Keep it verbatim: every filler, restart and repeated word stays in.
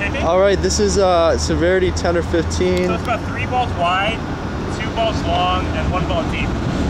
I think. All right, this is uh, Severity ten or fifteen. So it's about three balls wide, two balls long, and one ball deep.